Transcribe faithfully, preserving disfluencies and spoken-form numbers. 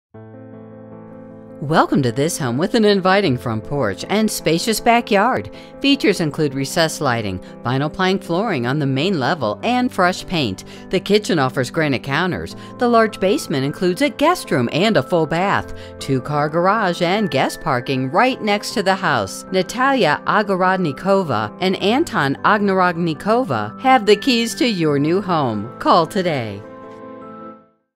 Welcome to this home with an inviting front porch and spacious backyard. Features include recessed lighting, vinyl plank flooring on the main level, and fresh paint. The kitchen offers granite counters. The large basement includes a guest room and a full bath, two-car garage, and guest parking right next to the house. Natalya Ogorodnikova and Anton Ogorodnikova have the keys to your new home. Call today.